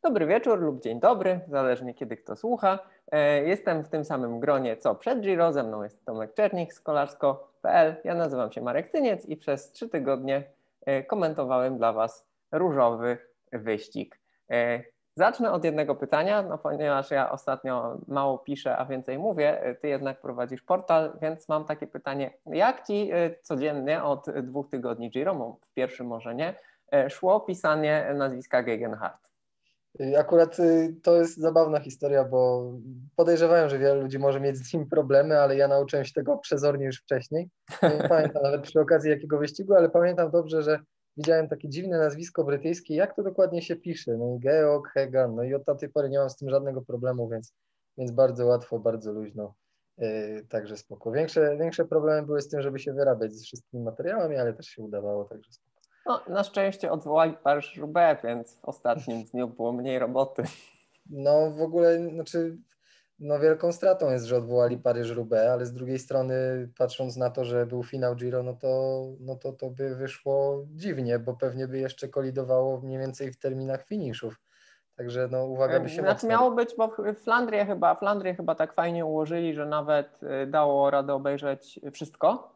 Dobry wieczór lub dzień dobry, zależnie kiedy kto słucha. Jestem w tym samym gronie co przed Giro, ze mną jest Tomek Czernik z kolarsko.pl. Ja nazywam się Marek Tyniec i przez 3 tygodnie komentowałem dla Was różowy wyścig. Zacznę od jednego pytania, no ponieważ ja ostatnio mało piszę, a więcej mówię, Ty jednak prowadzisz portal, więc mam takie pytanie. Jak Ci codziennie od 2 tygodni Giro, w pierwszym może nie, szło pisanie nazwiska Gegenhardt? Akurat to jest zabawna historia, bo podejrzewałem, że wiele ludzi może mieć z nim problemy, ale ja nauczyłem się tego przezornie już wcześniej. Nie pamiętam nawet przy okazji jakiego wyścigu, ale pamiętam dobrze, że widziałem takie dziwne nazwisko brytyjskie, jak to dokładnie się pisze. No i Georg, Hegan, no i od tamtej pory nie mam z tym żadnego problemu, więc bardzo łatwo, bardzo luźno. Także spoko. Większe problemy były z tym, żeby się wyrabiać z wszystkimi materiałami, ale też się udawało, także spoko. No, na szczęście odwołali Paryż-Roubaix, więc w ostatnim dniu było mniej roboty. No w ogóle, znaczy, no wielką stratą jest, że odwołali Paryż-Roubaix, ale z drugiej strony, patrząc na to, że był finał Giro, no to by wyszło dziwnie, bo pewnie by jeszcze kolidowało mniej więcej w terminach finiszów. Także no uwaga by się Znaczy mocno... miało być, bo Flandrię chyba tak fajnie ułożyli, że nawet dało radę obejrzeć wszystko.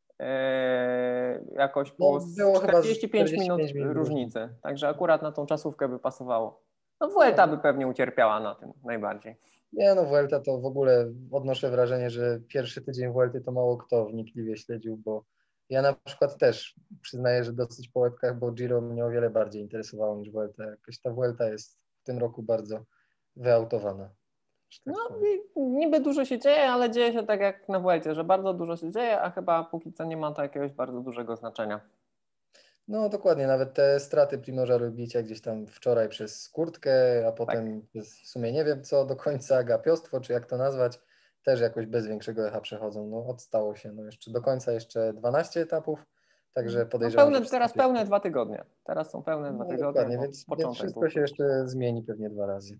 Jakoś No po było chyba z 45 minut 45 minut różnicy. różnicy. Także akurat na tą czasówkę by pasowało. No Vuelta No, by pewnie ucierpiała na tym najbardziej. nie no, Vuelta to w ogóle odnoszę wrażenie, że pierwszy tydzień Vuelty to mało kto wnikliwie śledził, bo ja na przykład też przyznaję, że dosyć po łebkach, bo Giro mnie o wiele bardziej interesowało niż Vuelta. Jakoś ta Vuelta jest w tym roku bardzo wyautowana, że tak No powiem. i niby dużo się dzieje, ale dzieje się tak jak na Vuelcie, że bardzo dużo się dzieje, a chyba póki co nie ma to jakiegoś bardzo dużego znaczenia. No dokładnie, nawet te straty Primoža Rogliča gdzieś tam wczoraj przez kurtkę, a Tak. potem przez w sumie nie wiem co do końca gapiostwo, czy jak to nazwać, też jakoś bez większego echa przechodzą. No odstało się, no jeszcze do końca jeszcze 12 etapów, także No podejrzewam, że wszystko teraz się jeszcze... pełne 2 tygodnie. Teraz są pełne 2 No tygodnie, dokładnie, bo więc początek był wszystko się krótki. jeszcze zmieni pewnie 2 razy.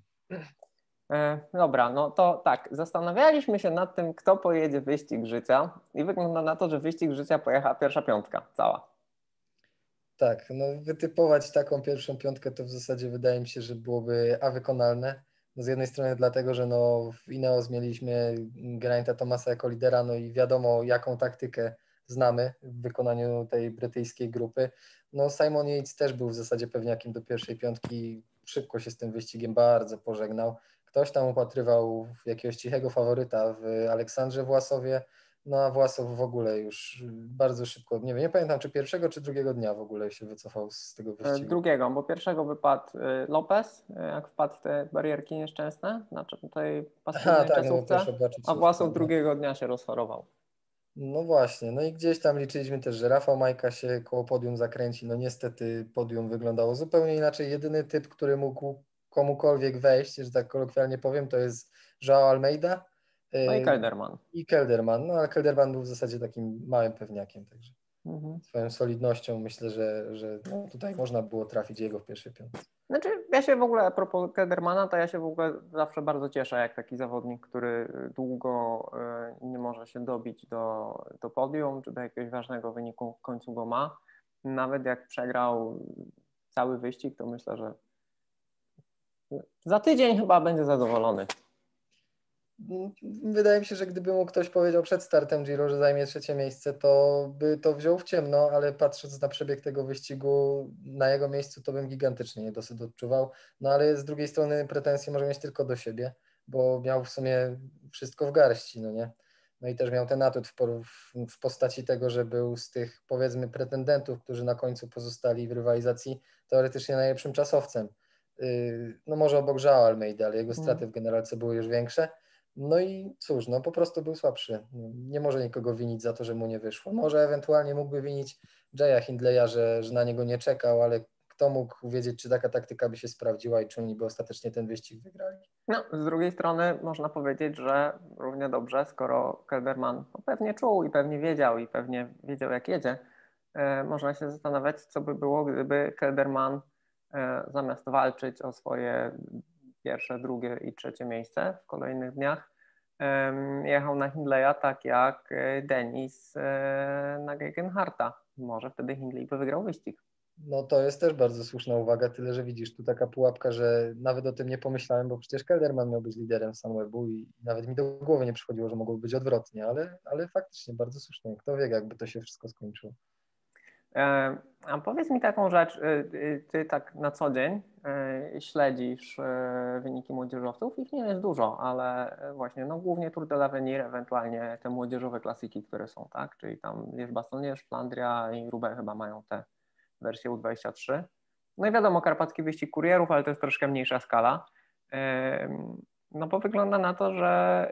Dobra, no to tak, zastanawialiśmy się nad tym, kto pojedzie wyścig życia i wygląda na to, że wyścig życia pojechała pierwsza piątka, cała. Tak, no wytypować taką pierwszą piątkę to w zasadzie wydaje mi się, że byłoby wykonalne. No z jednej strony dlatego, że no w Ineos mieliśmy Geraint'a Thomasa jako lidera, no i wiadomo jaką taktykę znamy w wykonaniu tej brytyjskiej grupy. No Simon Yates też był w zasadzie pewniakiem do pierwszej piątki, szybko się z tym wyścigiem bardzo pożegnał. Ktoś tam upatrywał jakiegoś cichego faworyta w Aleksandrze Własowie, no a Własow w ogóle już bardzo szybko, nie pamiętam czy pierwszego czy drugiego dnia w ogóle się wycofał z tego wyścigu. Drugiego, bo pierwszego wypadł Lopez, jak wpadł w te barierki nieszczęsne, znaczy tej Aha, paskudnej tak, no bo czasówce, pierwsza była a czasówka. Własow drugiego dnia się rozchorował. No właśnie, no i gdzieś tam liczyliśmy też, że Rafał Majka się koło podium zakręci, no niestety podium wyglądało zupełnie inaczej. Jedyny typ, który mógł komukolwiek wejść, że tak kolokwialnie powiem, to jest João Almeida No i yy, Kelderman. i Kelderman, no ale Kelderman był w zasadzie takim małym pewniakiem, także Mhm. swoją solidnością myślę, że no, tutaj można było trafić jego w pierwszej piątce. Znaczy, ja się w ogóle, a propos Keldermana, to ja się w ogóle zawsze bardzo cieszę, jak taki zawodnik, który długo nie może się dobić do podium, czy do jakiegoś ważnego wyniku w końcu go ma. Nawet jak przegrał cały wyścig, to myślę, że za tydzień chyba będzie zadowolony. Wydaje mi się, że gdyby mu ktoś powiedział przed startem Giro, że zajmie trzecie miejsce, to by to wziął w ciemno, ale patrząc na przebieg tego wyścigu, na jego miejscu to bym gigantycznie niedosyt odczuwał. No ale z drugiej strony pretensje może mieć tylko do siebie, bo miał w sumie wszystko w garści, no nie? No i też miał ten atut w postaci tego, że był z tych powiedzmy pretendentów, którzy na końcu pozostali w rywalizacji teoretycznie najlepszym czasowcem. No może obok João Almeida, ale jego straty w generalce były już większe. No i cóż, no po prostu był słabszy. Nie może nikogo winić za to, że mu nie wyszło. Może ewentualnie mógłby winić Jaya Hindleya, że na niego nie czekał, ale kto mógł wiedzieć, czy taka taktyka by się sprawdziła i czy oni by ostatecznie ten wyścig wygrali. No, z drugiej strony można powiedzieć, że równie dobrze, skoro Kelderman pewnie czuł i pewnie wiedział jak jedzie, można się zastanawiać, co by było, gdyby Kelderman zamiast walczyć o swoje pierwsze, drugie i trzecie miejsce w kolejnych dniach, jechał na Hindleya tak jak Denis na Gegenhardta. Może wtedy Hindley by wygrał wyścig. No to jest też bardzo słuszna uwaga, tyle że widzisz, tu taka pułapka, że nawet o tym nie pomyślałem, bo przecież Kelderman miał być liderem Sunwebu i nawet mi do głowy nie przychodziło, że mogło być odwrotnie, ale faktycznie bardzo słusznie. Kto wie, jakby to się wszystko skończyło. A powiedz mi taką rzecz, ty tak na co dzień śledzisz wyniki młodzieżowców? Ich nie jest dużo, ale właśnie no głównie Tour de l'Avenir, ewentualnie te młodzieżowe klasyki, które są, tak? Czyli tam Liège-Bastogne, Flandria i Roubaix chyba mają te wersje U23. No i wiadomo, karpacki wyścig kurierów, ale to jest troszkę mniejsza skala. No bo wygląda na to, że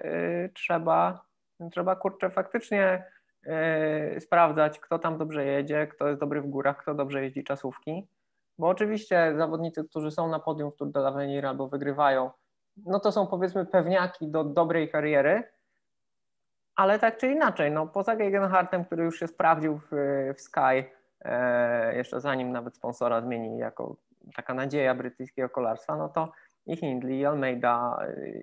trzeba kurczę faktycznie sprawdzać, kto tam dobrze jedzie, kto jest dobry w górach, kto dobrze jeździ czasówki. Bo oczywiście zawodnicy, którzy są na podium w Tour de l'Avenir albo wygrywają, no to są powiedzmy pewniaki do dobrej kariery, ale tak czy inaczej, no poza Gegenhardtem, który już się sprawdził w Sky, jeszcze zanim nawet sponsora zmieni jako taka nadzieja brytyjskiego kolarstwa, no to i Hindley, i Almeida,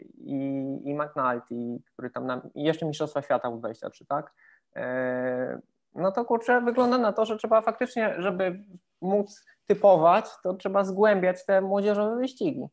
i McNulty, który tam i jeszcze Mistrzostwa Świata U23, tak? No to kurczę, wygląda na to, że trzeba faktycznie, żeby móc typować, to trzeba zgłębiać te młodzieżowe wyścigi.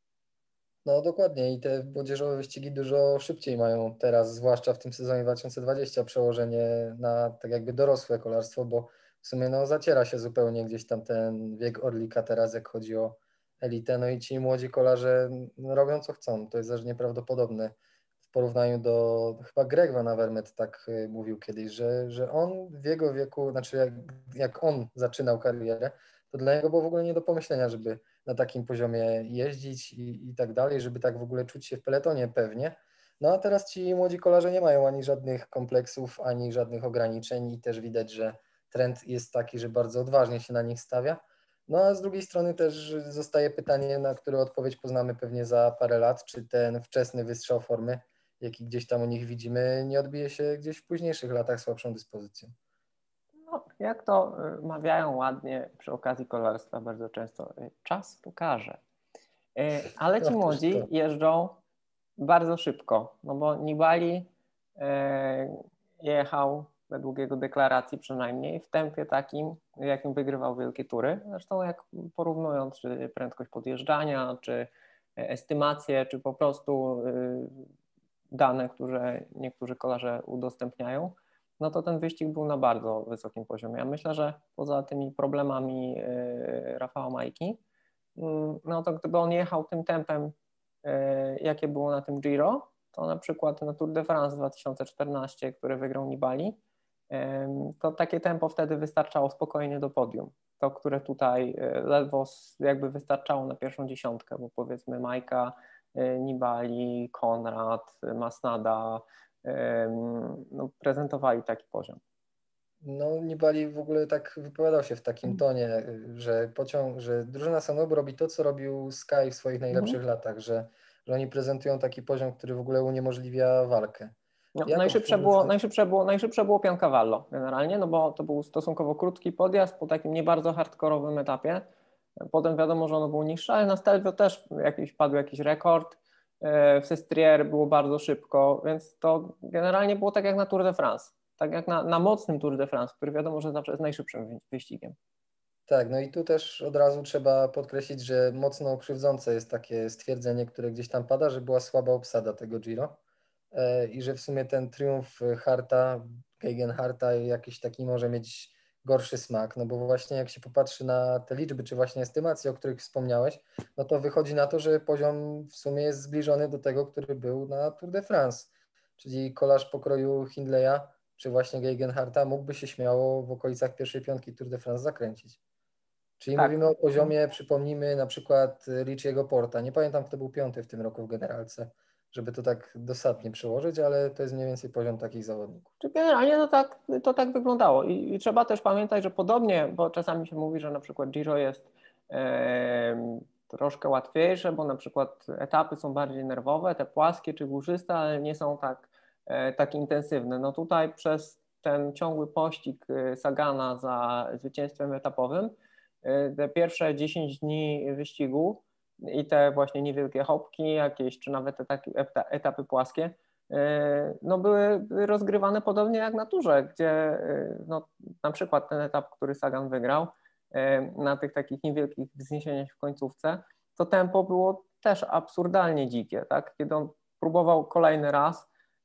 No dokładnie i te młodzieżowe wyścigi dużo szybciej mają teraz, zwłaszcza w tym sezonie 2020, przełożenie na tak jakby dorosłe kolarstwo, bo w sumie no zaciera się zupełnie gdzieś tam ten wiek Orlika teraz, jak chodzi o elitę, no i ci młodzi kolarze no, robią co chcą, to jest aż nieprawdopodobne w porównaniu do, chyba Greg Van Avermaet tak mówił kiedyś, że on w jego wieku, znaczy jak on zaczynał karierę, to dla niego było w ogóle nie do pomyślenia, żeby na takim poziomie jeździć i tak dalej, żeby tak w ogóle czuć się w peletonie pewnie. No a teraz ci młodzi kolarze nie mają ani żadnych kompleksów, ani żadnych ograniczeń i też widać, że trend jest taki, że bardzo odważnie się na nich stawia. No a z drugiej strony też zostaje pytanie, na które odpowiedź poznamy pewnie za parę lat, czy ten wczesny wystrzał formy, jaki gdzieś tam u nich widzimy, nie odbije się gdzieś w późniejszych latach słabszą dyspozycją. No, jak to mawiają ładnie przy okazji kolarstwa bardzo często, czas pokaże. Ale ci Otóż młodzi to. jeżdżą bardzo szybko, no bo Nibali jechał według jego deklaracji przynajmniej w tempie takim, jakim wygrywał wielkie tury. Zresztą jak porównując czy prędkość podjeżdżania, czy estymacje, czy po prostu dane, które niektórzy kolarze udostępniają, no to ten wyścig był na bardzo wysokim poziomie. Ja myślę, że poza tymi problemami Rafała Majki, no to gdyby on jechał tym tempem, jakie było na tym Giro, to na przykład na Tour de France 2014, który wygrał Nibali, to takie tempo wtedy wystarczało spokojnie do podium. To, które tutaj ledwo jakby wystarczało na pierwszą dziesiątkę, bo powiedzmy Majka, Nibali, Konrad, Masnada no, prezentowali taki poziom. No, Nibali w ogóle tak wypowiadał się w takim tonie, że drużyna Sanobu robi to, co robił Sky w swoich najlepszych latach, że oni prezentują taki poziom, który w ogóle uniemożliwia walkę. No, Ja to powtórzę, najszybsze było Piancavallo generalnie, no bo to był stosunkowo krótki podjazd po takim nie bardzo hardkorowym etapie. Potem wiadomo, że ono było niższe, ale na Stelvio też padł jakiś rekord. W Sestriere było bardzo szybko, więc to generalnie było tak jak na Tour de France. Tak jak na mocnym Tour de France, który wiadomo, że zawsze jest najszybszym wyścigiem. tak, no i tu też od razu trzeba podkreślić, że mocno krzywdzące jest takie stwierdzenie, które gdzieś tam pada, że była słaba obsada tego Giro i że w sumie ten triumf Harta, Gegenharta jakiś taki może mieć gorszy smak, no bo właśnie jak się popatrzy na te liczby, czy właśnie estymacje, o których wspomniałeś, no to wychodzi na to, że poziom w sumie jest zbliżony do tego, który był na Tour de France, czyli kolarz pokroju Hindleya, czy właśnie Gegenharta mógłby się śmiało w okolicach pierwszej piątki Tour de France zakręcić. Czyli Tak. mówimy o poziomie, przypomnijmy na przykład Richiego Porta. Nie pamiętam, kto był piąty w tym roku w generalce, żeby to tak dosadnie przełożyć, ale to jest mniej więcej poziom takich zawodników. Czy generalnie to tak wyglądało. I trzeba też pamiętać, że podobnie, bo czasami się mówi, że na przykład Giro jest troszkę łatwiejsze, bo na przykład etapy są bardziej nerwowe, te płaskie czy górzyste, ale nie są tak intensywne. No tutaj przez ten ciągły pościg Sagana za zwycięstwem etapowym, te pierwsze 10 dni wyścigu i te właśnie niewielkie hopki jakieś, czy nawet te takie etapy płaskie, no były rozgrywane podobnie jak na turze, gdzie no, na przykład ten etap, który Sagan wygrał, na tych takich niewielkich wzniesieniach w końcówce, to tempo było też absurdalnie dzikie, tak? Kiedy on próbował kolejny raz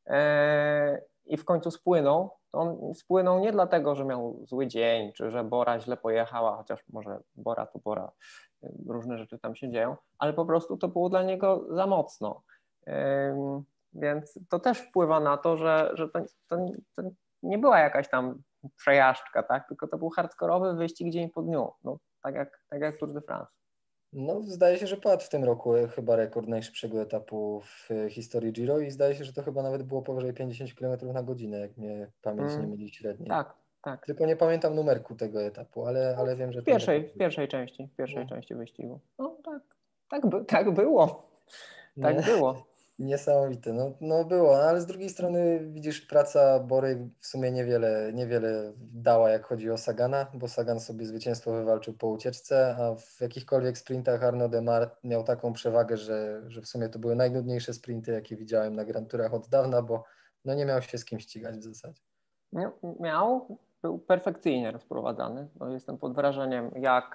i w końcu spłynął, to on spłynął nie dlatego, że miał zły dzień, czy że Bora źle pojechała, chociaż może Bora to Bora, różne rzeczy tam się dzieją, ale po prostu to było dla niego za mocno. Więc to też wpływa na to, że to nie była jakaś tam przejażdżka, tak? Tylko to był hardkorowy wyścig dzień po dniu, no, tak jak Tour de France. No, zdaje się, że padł w tym roku chyba rekord najszybszego etapu w historii Giro i zdaje się, że to chyba nawet było powyżej 50 km na godzinę, jak mnie pamięć nie myli średniej. Tak, tak. Tylko nie pamiętam numerku tego etapu, ale wiem, że W ten rekord... pierwszej części wyścigu. No tak było. Tak było. Niesamowite, no było, ale z drugiej strony widzisz, praca Bory w sumie niewiele dała, jak chodzi o Sagana, bo Sagan sobie zwycięstwo wywalczył po ucieczce, a w jakichkolwiek sprintach Arnaud Démare miał taką przewagę, że w sumie to były najnudniejsze sprinty, jakie widziałem na Grand Tourach od dawna, bo no nie miał się z kim ścigać w zasadzie. Był perfekcyjnie rozprowadzany. No, jestem pod wrażeniem,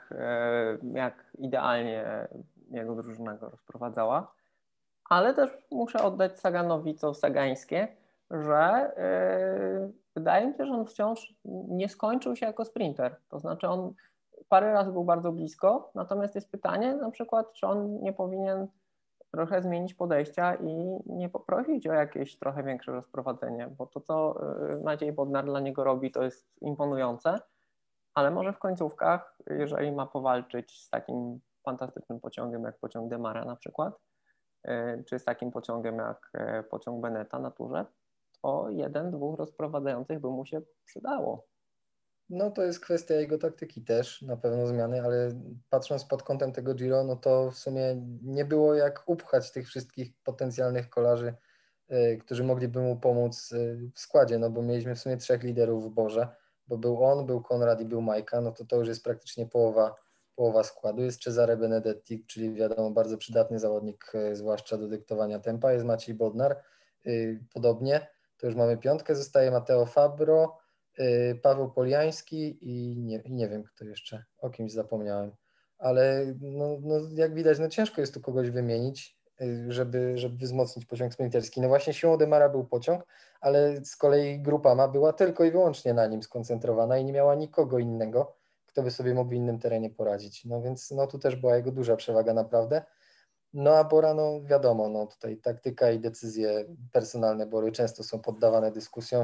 jak idealnie jego drużyna go rozprowadzała. Ale też muszę oddać Saganowi co sagańskie, że wydaje mi się, że on wciąż nie skończył się jako sprinter. To znaczy on parę razy był bardzo blisko, natomiast jest pytanie na przykład, czy on nie powinien trochę zmienić podejścia i nie poprosić o jakieś trochę większe rozprowadzenie, bo to, co Maciej Bodnar dla niego robi, to jest imponujące, ale może w końcówkach, jeżeli ma powalczyć z takim fantastycznym pociągiem jak pociąg Démara na przykład, czy z takim pociągiem jak pociąg Beneta na turze, to jeden, dwóch rozprowadzających by mu się przydało. No to jest kwestia jego taktyki też, na pewno zmiany, ale patrząc pod kątem tego Giro, no to w sumie nie było jak upchać tych wszystkich potencjalnych kolarzy, którzy mogliby mu pomóc w składzie, no bo mieliśmy w sumie 3 liderów w Borze, bo był on, był Konrad i był Majka, no to już jest praktycznie połowa składu. Jest Cesare Benedetti, czyli wiadomo bardzo przydatny zawodnik, zwłaszcza do dyktowania tempa, jest Maciej Bodnar, podobnie, to już mamy 5, zostaje Matteo Fabro, Paweł Poliański i nie wiem kto jeszcze, o kimś zapomniałem, ale no jak widać, no ciężko jest tu kogoś wymienić, żeby wzmocnić pociąg sprinterski. No właśnie siłą Démara był pociąg, ale z kolei Groupama była tylko i wyłącznie na nim skoncentrowana i nie miała nikogo innego, kto by sobie mógł w innym terenie poradzić. No więc no tu też była jego duża przewaga naprawdę. No a Bora, no wiadomo, no tutaj taktyka i decyzje personalne Bory często są poddawane dyskusjom.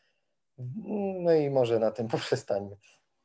No i może na tym poprzestańmy.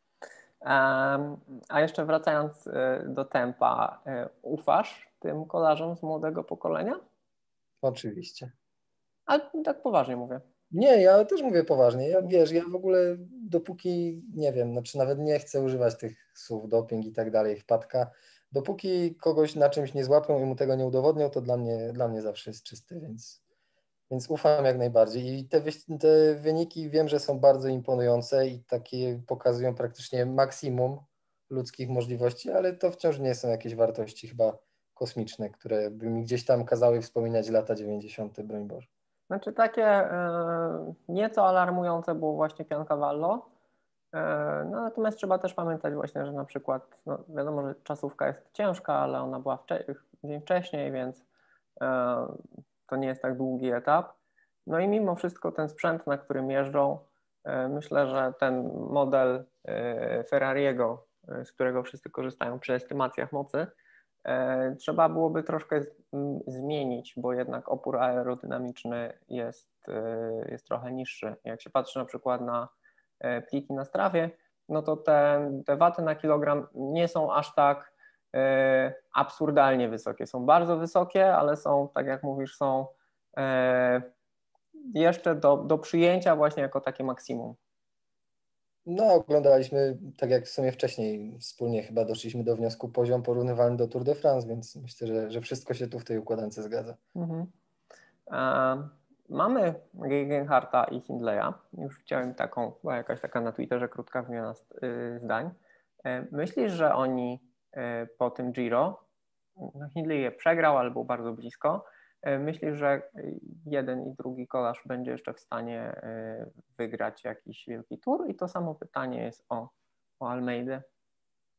A jeszcze wracając do tempa, ufasz tym kolarzom z młodego pokolenia? Oczywiście. Ale tak poważnie mówię. Nie, ja też mówię poważnie. Ja w ogóle dopóki, nie wiem, znaczy nawet nie chcę używać tych słów doping i tak dalej, wpadka, dopóki kogoś na czymś nie złapią i mu tego nie udowodnią, to dla mnie zawsze jest czysty, więc ufam jak najbardziej. I te wyniki wiem, że są bardzo imponujące i takie pokazują praktycznie maksimum ludzkich możliwości, ale to wciąż nie są jakieś wartości chyba kosmiczne, które by mi gdzieś tam kazały wspominać lata 90., broń Boże. Znaczy takie nieco alarmujące było właśnie Piancavallo, no natomiast trzeba też pamiętać właśnie, że na przykład, no wiadomo, że czasówka jest ciężka, ale ona była dzień wcześniej, więc to nie jest tak długi etap. No i mimo wszystko ten sprzęt, na którym jeżdżą, myślę, że ten model Ferrariego, z którego wszyscy korzystają przy estymacjach mocy, trzeba byłoby troszkę zmienić, bo jednak opór aerodynamiczny jest trochę niższy. Jak się patrzy na przykład na pliki na strawie, no to te waty na kilogram nie są aż tak absurdalnie wysokie. Są bardzo wysokie, ale są, tak jak mówisz, są jeszcze do przyjęcia właśnie jako takie maksimum. No, oglądaliśmy, tak jak w sumie wcześniej wspólnie chyba doszliśmy do wniosku, poziom porównywalny do Tour de France, więc myślę, że wszystko się tu w tej układance zgadza. Mhm. Mamy Gegenharta i Hindleya. Już chciałem była jakaś taka na Twitterze krótka wymiana zdań. Myślisz, że oni po tym Giro, no Hindley je przegrał, ale był bardzo blisko, myślisz, że jeden i drugi kolarz będzie jeszcze w stanie wygrać jakiś wielki tour? I to samo pytanie jest o Almeidę.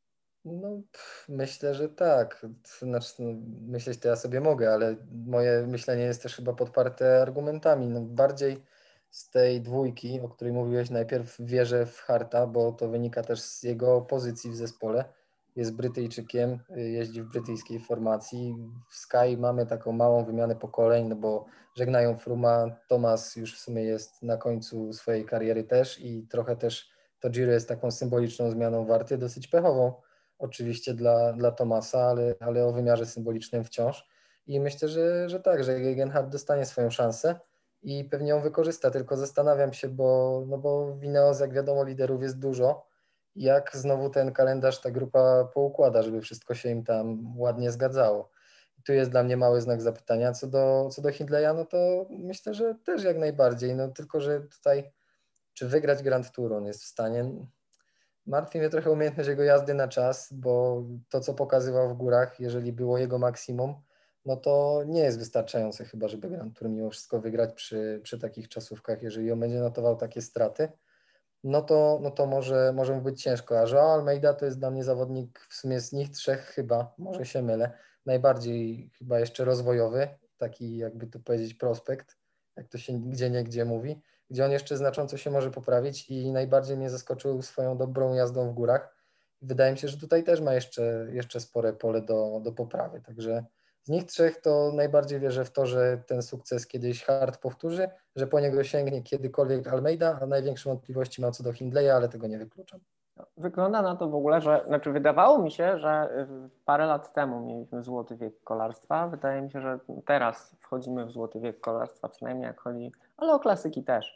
No, myślę, że tak. Znaczy, no, myśleć to ja sobie mogę, ale moje myślenie jest też chyba podparte argumentami. No, bardziej z tej dwójki, o której mówiłeś, najpierw wierzę w Harta, bo to wynika też z jego pozycji w zespole. Jest Brytyjczykiem, jeździ w brytyjskiej formacji. W Sky mamy taką małą wymianę pokoleń, no bo żegnają Fruma. Thomas już w sumie jest na końcu swojej kariery też i trochę też to Giro jest taką symboliczną zmianą Warty, dosyć pechową oczywiście dla Thomasa, ale o wymiarze symbolicznym wciąż. I myślę, że tak, że Gegenhardt dostanie swoją szansę i pewnie ją wykorzysta, tylko zastanawiam się, bo w Ineos, jak wiadomo, liderów jest dużo. Jak znowu ten kalendarz ta grupa poukłada, żeby wszystko się im tam ładnie zgadzało. I tu jest dla mnie mały znak zapytania. Co do Hindleya, no to myślę, że też jak najbardziej. No tylko, że tutaj czy wygrać Grand Tour on jest w stanie? Martwi mnie trochę umiejętność jego jazdy na czas, bo to, co pokazywał w górach, jeżeli było jego maksimum, no to nie jest wystarczające chyba, żeby Grand Tour mimo wszystko wygrać przy takich czasówkach. Jeżeli on będzie notował takie straty, no to może mu być ciężko. A Joao Almeida to jest dla mnie zawodnik w sumie z nich trzech chyba, może się mylę, najbardziej chyba jeszcze rozwojowy, taki jakby tu powiedzieć prospekt, jak to się gdzie mówi, gdzie on jeszcze znacząco się może poprawić i najbardziej mnie zaskoczył swoją dobrą jazdą w górach. Wydaje mi się, że tutaj też ma jeszcze spore pole do poprawy, także z nich trzech to najbardziej wierzę w to, że ten sukces kiedyś Hart powtórzy, że po niego sięgnie kiedykolwiek Almeida, a największe wątpliwości mam co do Hindleya, ale tego nie wykluczam. Wygląda na to w ogóle, że, znaczy wydawało mi się, że parę lat temu mieliśmy złoty wiek kolarstwa. Wydaje mi się, że teraz wchodzimy w złoty wiek kolarstwa, przynajmniej jak chodzi, ale o klasyki też,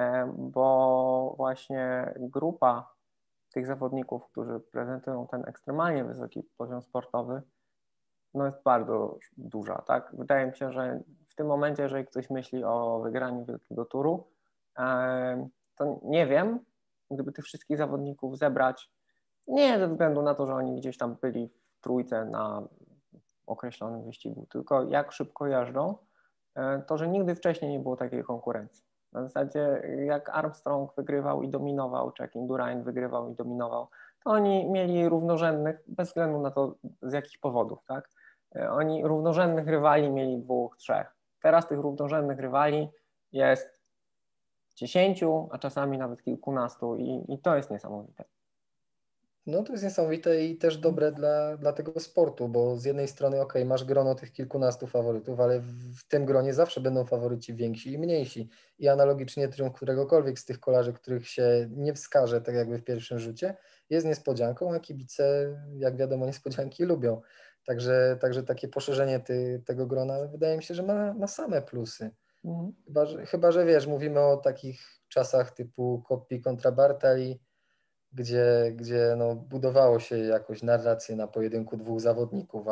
bo właśnie grupa tych zawodników, którzy prezentują ten ekstremalnie wysoki poziom sportowy, no jest bardzo duża, tak? Wydaje mi się, że w tym momencie, jeżeli ktoś myśli o wygraniu Wielkiego Turu, to nie wiem, gdyby tych wszystkich zawodników zebrać, nie ze względu na to, że oni gdzieś tam byli w trójce na określonym wyścigu, tylko jak szybko jeżdżą, to że nigdy wcześniej nie było takiej konkurencji. Na zasadzie jak Armstrong wygrywał i dominował, czy jak Indurain wygrywał i dominował, to oni mieli równorzędnych, bez względu na to z jakich powodów, tak? Oni równorzędnych rywali mieli dwóch, trzech. Teraz tych równorzędnych rywali jest 10, a czasami nawet kilkunastu i to jest niesamowite. No to jest niesamowite i też dobre dla tego sportu, bo z jednej strony masz grono tych kilkunastu faworytów, ale w tym gronie zawsze będą faworyci więksi i mniejsi. I analogicznie triumf któregokolwiek z tych kolarzy, których się nie wskaże tak jakby w pierwszym rzucie, jest niespodzianką, a kibice, jak wiadomo, niespodzianki lubią. Także takie poszerzenie tego grona wydaje mi się, że ma same plusy. Mhm. Chyba, że wiesz, mówimy o takich czasach typu Coppi kontra Bartali, gdzie no, budowało się jakoś narrację na pojedynku dwóch zawodników,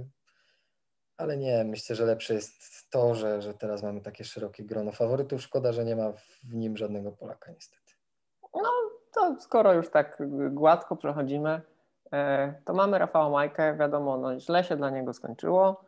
ale nie, myślę, że lepsze jest to, że teraz mamy takie szerokie grono faworytów. Szkoda, że nie ma w nim żadnego Polaka niestety. No to skoro już tak gładko przechodzimy, to mamy Rafała Majkę, wiadomo, no źle się dla niego skończyło,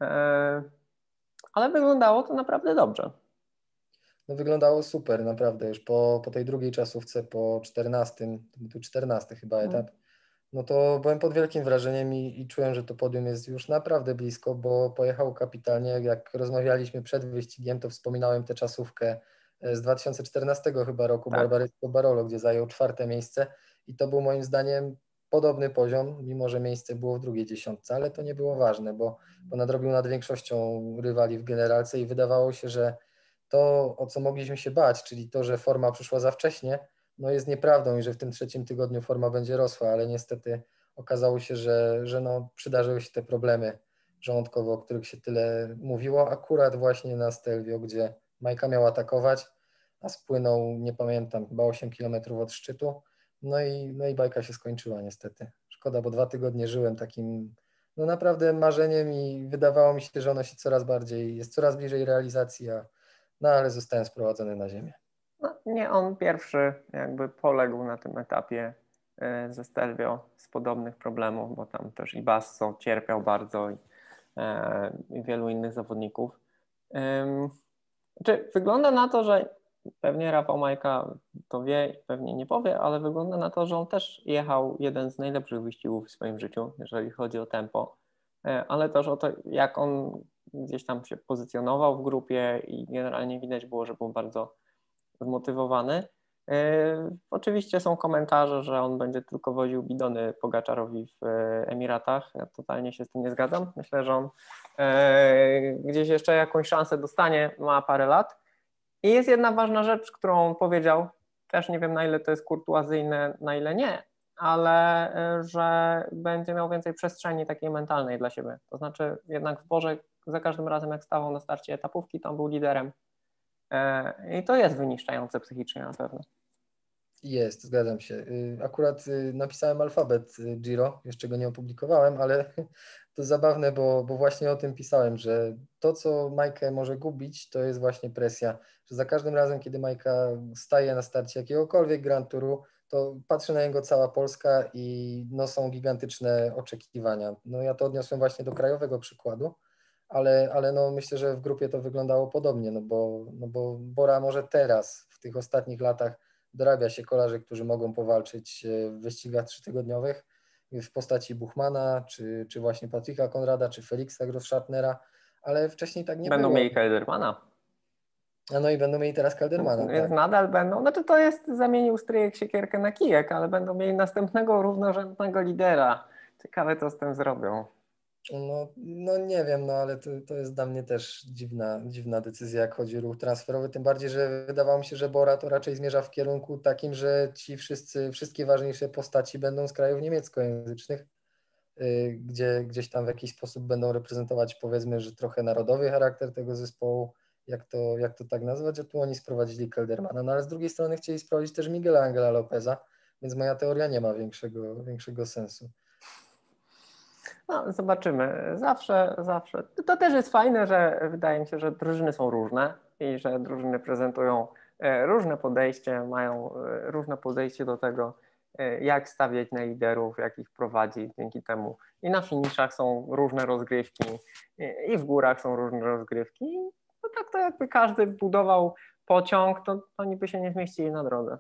ale wyglądało to naprawdę dobrze. No wyglądało super, naprawdę. Już po tej drugiej czasówce, po 14, to był 14 chyba etap, no to byłem pod wielkim wrażeniem i czułem, że to podium jest już naprawdę blisko, bo pojechał kapitalnie. Jak rozmawialiśmy przed wyścigiem, to wspominałem tę czasówkę z 2014 chyba roku, Tak. Barbaresco Barolo, gdzie zajął 4. miejsce i to był moim zdaniem podobny poziom, mimo że miejsce było w drugiej dziesiątce, ale to nie było ważne, bo nadrobił nad większością rywali w generalce i wydawało się, że to, o co mogliśmy się bać, czyli to, że forma przyszła za wcześnie, no jest nieprawdą i że w tym 3. tygodniu forma będzie rosła, ale niestety okazało się, że no, przydarzyły się te problemy żołądkowe, o których się tyle mówiło, akurat właśnie na Stelvio, gdzie Majka miał atakować, a spłynął, nie pamiętam, chyba 8 km od szczytu, no i bajka się skończyła niestety. Szkoda, bo 2 tygodnie żyłem takim no naprawdę marzeniem i wydawało mi się, że ono się jest coraz bliżej realizacji, no ale zostałem sprowadzony na ziemię. No, nie on pierwszy jakby poległ na tym etapie ze Stelvio z podobnych problemów, bo tam też i Basso cierpiał bardzo i wielu innych zawodników. Znaczy, wygląda na to, że pewnie Rafał Majka to wie, pewnie nie powie, ale wygląda na to, że on też jechał jeden z najlepszych wyścigów w swoim życiu, jeżeli chodzi o tempo, ale też o to, jak on gdzieś tam się pozycjonował w grupie i generalnie widać było, że był bardzo zmotywowany. Oczywiście są komentarze, że on będzie tylko woził bidony Pogaczarowi w Emiratach. Ja totalnie się z tym nie zgadzam. Myślę, że on gdzieś jeszcze jakąś szansę dostanie, ma parę lat. I jest jedna ważna rzecz, którą powiedział, też nie wiem na ile to jest kurtuazyjne, na ile nie, ale że będzie miał więcej przestrzeni takiej mentalnej dla siebie. To znaczy jednak w Borze za każdym razem jak stawał na starcie etapówki, tam był liderem. I to jest wyniszczające psychicznie na pewno. Jest, zgadzam się. Akurat napisałem alfabet Giro, jeszcze go nie opublikowałem, ale to zabawne, bo właśnie o tym pisałem, że to, co Majkę może gubić, to jest właśnie presja, że za każdym razem, kiedy Majka staje na starcie jakiegokolwiek Grand Touru, to patrzy na niego cała Polska i no, są gigantyczne oczekiwania. No ja to odniosłem właśnie do krajowego przykładu, ale no, myślę, że w grupie to wyglądało podobnie, no bo Bora może teraz, w tych ostatnich latach, dorabia się kolarzy, którzy mogą powalczyć w wyścigach trzytygodniowych w postaci Buchmana, czy właśnie Patryka Konrada, czy Feliksa Grossschartnera, ale wcześniej tak nie Będą było. mieli Keldermana. No i będą mieli teraz Keldermana, Więc tak. nadal będą, znaczy to jest zamienił stryjek siekierkę na kijek, ale będą mieli następnego równorzędnego lidera. Ciekawe co z tym zrobią. No nie wiem, no ale to jest dla mnie też dziwna decyzja, jak chodzi o ruch transferowy, tym bardziej, że wydawało mi się, że Bora to raczej zmierza w kierunku takim, że ci wszystkie ważniejsze postaci będą z krajów niemieckojęzycznych, gdzie gdzieś tam w jakiś sposób będą reprezentować, powiedzmy, że trochę narodowy charakter tego zespołu, jak to tak nazwać, a tu oni sprowadzili Keldermana, no ale z drugiej strony chcieli sprowadzić też Miguela Angela Lopeza, więc moja teoria nie ma większego sensu. No, zobaczymy. Zawsze. To też jest fajne, że wydaje mi się, że drużyny są różne i że drużyny prezentują różne podejście, mają różne podejście do tego, jak stawiać na liderów, jak ich prowadzić. Dzięki temu i na finiszach są różne rozgrywki, i w górach są różne rozgrywki. No tak to jakby każdy budował pociąg, to niby się nie zmieścili na drodze.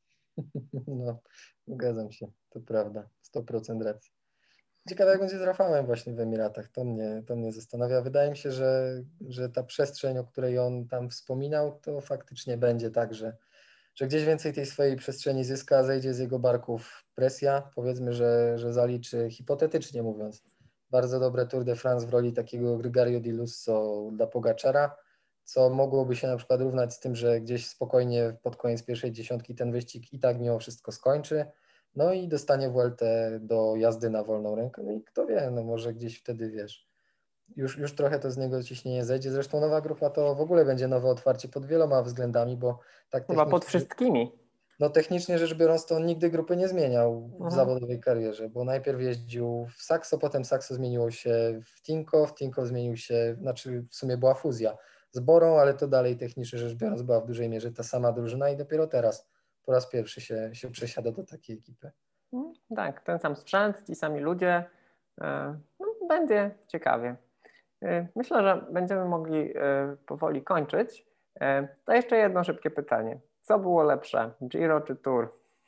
No, zgadzam się, to prawda, 100% racji. Ciekawe, jak będzie z Rafałem właśnie w Emiratach, to mnie zastanawia. Wydaje mi się, że ta przestrzeń, o której on tam wspominał, to faktycznie będzie tak, że gdzieś więcej tej swojej przestrzeni zyska, zejdzie z jego barków presja, powiedzmy, że zaliczy, hipotetycznie mówiąc, bardzo dobre Tour de France w roli takiego Gregario di Lusso dla Pogaczara, co mogłoby się na przykład równać z tym, że gdzieś spokojnie pod koniec pierwszej dziesiątki ten wyścig i tak mimo wszystko skończy, no i dostanie Vueltę do jazdy na wolną rękę, no i kto wie, no może gdzieś wtedy, wiesz, już trochę to z niego ciśnienie zejdzie. Zresztą nowa grupa to w ogóle będzie nowe otwarcie pod wieloma względami, bo tak Chyba pod technicznie, wszystkimi. no technicznie rzecz biorąc, to on nigdy grupy nie zmieniał w Mhm. zawodowej karierze, bo najpierw jeździł w Saxo, potem Saxo zmieniło się w Tinkoff zmienił się, znaczy w sumie była fuzja z Borą, ale to dalej technicznie rzecz biorąc była w dużej mierze ta sama drużyna i dopiero teraz po raz pierwszy się przesiada do takiej ekipy. Tak, ten sam sprzęt, ci sami ludzie. No, będzie ciekawie. Myślę, że będziemy mogli powoli kończyć. To jeszcze jedno szybkie pytanie. Co było lepsze, Giro czy Tour?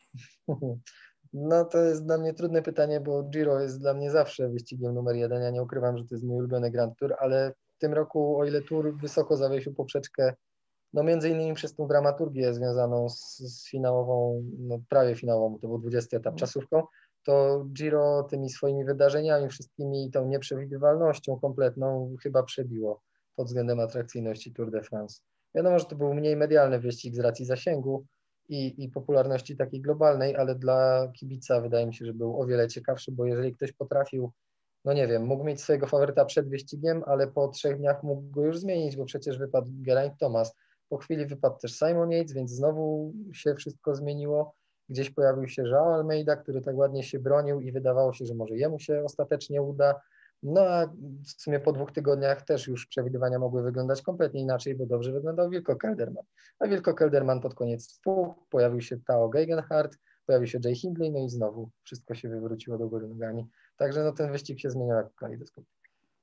No to jest dla mnie trudne pytanie, bo Giro jest dla mnie zawsze wyścigiem numer jeden. Ja nie ukrywam, że to jest mój ulubiony Grand Tour, ale w tym roku, o ile Tour wysoko zawiesił poprzeczkę, no między innymi przez tą dramaturgię związaną z finałową, no prawie finałową, to był 20 etap czasówką, to Giro tymi swoimi wydarzeniami wszystkimi, tą nieprzewidywalnością kompletną chyba przebiło pod względem atrakcyjności Tour de France. Wiadomo, że to był mniej medialny wyścig z racji zasięgu i popularności takiej globalnej, ale dla kibica wydaje mi się, że był o wiele ciekawszy, bo jeżeli ktoś potrafił, no nie wiem, mógł mieć swojego faworyta przed wyścigiem, ale po 3 dniach mógł go już zmienić, bo przecież wypadł Geraint Thomas. Po chwili wypadł też Simon Yates, więc znowu się wszystko zmieniło. Gdzieś pojawił się João Almeida, który tak ładnie się bronił i wydawało się, że może jemu się ostatecznie uda. No a w sumie po 2 tygodniach też już przewidywania mogły wyglądać kompletnie inaczej, bo dobrze wyglądał Wilco Kelderman. A Wilco Kelderman pod koniec wpół, pojawił się Tao Gegenhardt, pojawił się Jay Hindley, no i znowu wszystko się wywróciło do góry nogami. Także no ten wyścig się zmieniał jak kalejdoskop.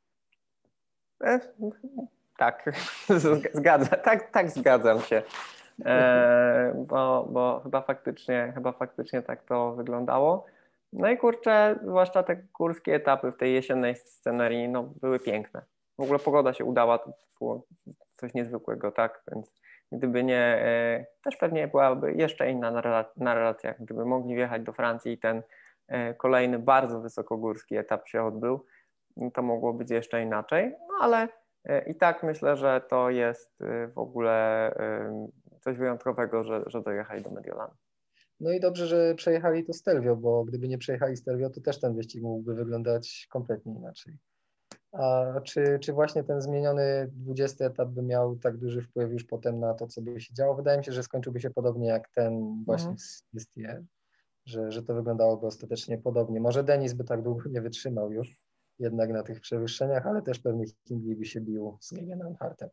Tak, zgadzam się. bo chyba faktycznie tak to wyglądało. No i kurczę, zwłaszcza te górskie etapy w tej jesiennej scenerii, no, były piękne. W ogóle pogoda się udała, to było coś niezwykłego, tak? Więc gdyby nie, też pewnie byłaby jeszcze inna narracja, gdyby mogli wjechać do Francji i ten kolejny bardzo wysokogórski etap się odbył, to mogło być jeszcze inaczej, no ale i tak myślę, że to jest w ogóle coś wyjątkowego, że dojechali do Mediolanu. No i dobrze, że przejechali to Stelvio, bo gdyby nie przejechali Stelvio, to też ten wyścig mógłby wyglądać kompletnie inaczej. A czy właśnie ten zmieniony 20 etap by miał tak duży wpływ już potem na to, co by się działo? Wydaje mi się, że skończyłby się podobnie jak ten właśnie z Estier, że to wyglądałoby ostatecznie podobnie. Może Denis by tak długo nie wytrzymał już jednak na tych przewyższeniach, ale też pewnie Hindley by się bił z Geoghegan Hartem.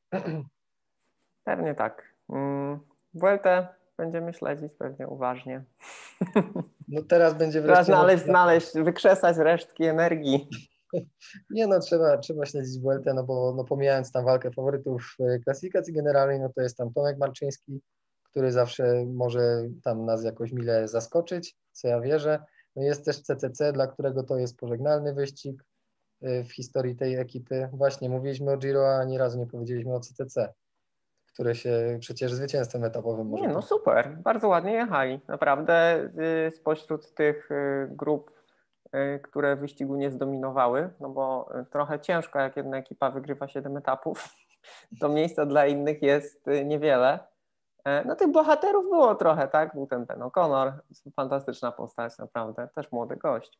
Pewnie tak. Vueltę będziemy śledzić pewnie uważnie. No teraz będzie Trzeba wreszcie... znaleźć, wykrzesać resztki energii. Nie no, trzeba śledzić Vueltę, no bo no, pomijając tam walkę faworytów w klasyfikacji generalnej, no to jest tam Tomek Marczyński, który zawsze może tam nas jakoś mile zaskoczyć, co ja wierzę. No jest też CCC, dla którego to jest pożegnalny wyścig w historii tej ekipy. Właśnie mówiliśmy o Giro, a ani razu nie powiedzieliśmy o CCC, które się przecież zwycięstwem etapowym może... Nie, no super, bardzo ładnie jechali. Naprawdę spośród tych grup, które wyścigu nie zdominowały, no bo trochę ciężko, jak jedna ekipa wygrywa 7 etapów, to miejsca dla innych jest niewiele. No tych bohaterów było trochę, tak? Był ten O'Connor, fantastyczna postać, naprawdę, też młody gość.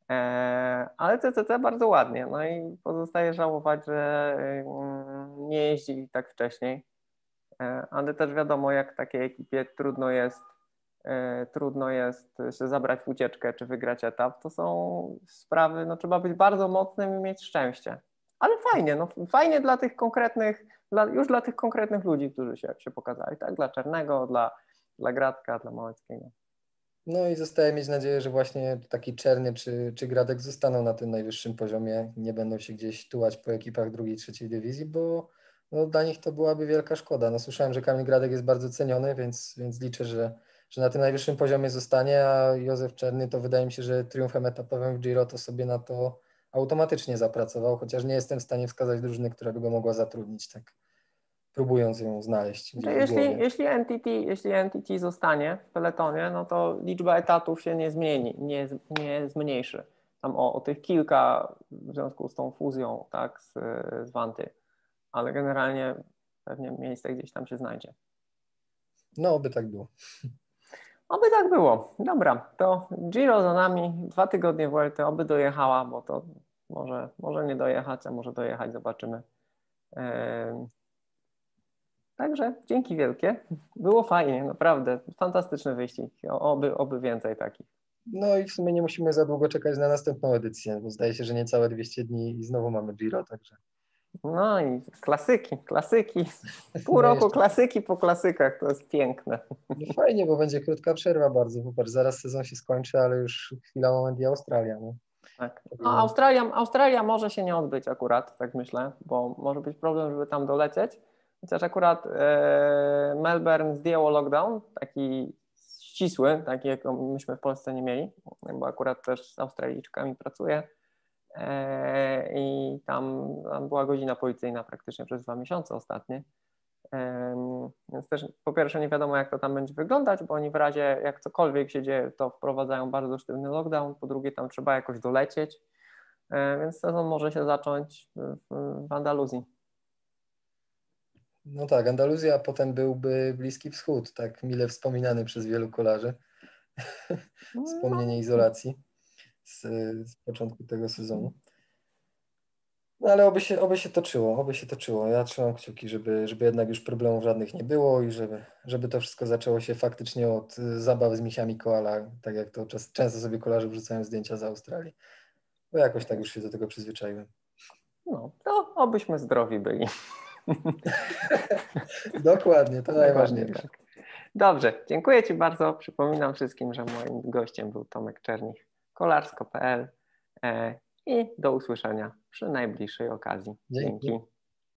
Ale CCC bardzo ładnie, no i pozostaje żałować, że nie jeździli tak wcześniej, ale też wiadomo, jak takiej ekipie trudno jest się zabrać w ucieczkę czy wygrać etap, to są sprawy, no trzeba być bardzo mocnym i mieć szczęście. Ale fajnie, no fajnie dla tych konkretnych, już dla tych konkretnych ludzi, którzy się pokazali, tak? Dla Czernego, dla Gradka, dla Małeckiego. No i zostaje mieć nadzieję, że właśnie taki Czerny czy Gradek zostaną na tym najwyższym poziomie, nie będą się gdzieś tułać po ekipach drugiej, trzeciej dywizji, bo no, dla nich to byłaby wielka szkoda. No, słyszałem, że Kamil Gradek jest bardzo ceniony, więc liczę, że na tym najwyższym poziomie zostanie, a Józef Czerny to wydaje mi się, że triumfem etapowym w Giro to sobie na to automatycznie zapracował, chociaż nie jestem w stanie wskazać drużyny, która by go mogła zatrudnić, tak próbując ją znaleźć gdzieś w głowie. Jeśli NTT zostanie w peletonie, no to liczba etatów się nie zmieni, nie zmniejszy. Tam o tych kilka w związku z tą fuzją, tak, z Wanty, ale generalnie pewnie miejsce gdzieś tam się znajdzie. No, oby tak było. Oby tak było. Dobra, to Giro za nami, 2 tygodnie Vuelty, oby dojechała, bo to może nie dojechać, a może dojechać, zobaczymy. Także dzięki wielkie. Było fajnie, naprawdę. Fantastyczny wyścig. Oby więcej takich. No i w sumie nie musimy za długo czekać na następną edycję, bo zdaje się, że niecałe 200 dni i znowu mamy Giro, także... No i klasyki. Pół roku klasyki po klasykach, to jest piękne. No fajnie, bo będzie krótka przerwa bardzo. Popatrz, zaraz sezon się skończy, ale już chwila, moment i Australia. No. Tak. A Australia może się nie odbyć akurat, tak myślę, bo może być problem, żeby tam dolecieć. Chociaż akurat Melbourne zdjęło lockdown, taki ścisły, taki jak myśmy w Polsce nie mieli, bo akurat też z Australijczykami pracuję. I tam była godzina policyjna praktycznie przez 2 miesiące ostatnie. Więc też po pierwsze nie wiadomo, jak to tam będzie wyglądać, bo oni w razie jak cokolwiek się dzieje, to wprowadzają bardzo sztywny lockdown, po drugie tam trzeba jakoś dolecieć, więc sezon może się zacząć w Andaluzji. No tak, Andaluzja, a potem byłby Bliski Wschód, tak mile wspominany przez wielu kolarzy. Wspomnienie izolacji z początku tego sezonu. No ale oby się toczyło. Ja trzymam kciuki, żeby jednak już problemów żadnych nie było i żeby to wszystko zaczęło się faktycznie od zabaw z misiami koala, tak jak to często sobie kolarze wrzucają zdjęcia z Australii. Bo jakoś tak już się do tego przyzwyczaiłem. No, to obyśmy zdrowi byli. Dokładnie, to najważniejsze. Tak. Dobrze, dziękuję Ci bardzo. Przypominam wszystkim, że moim gościem był Tomek Czernich, kolarsko.pl i do usłyszenia przy najbliższej okazji. Dzięki.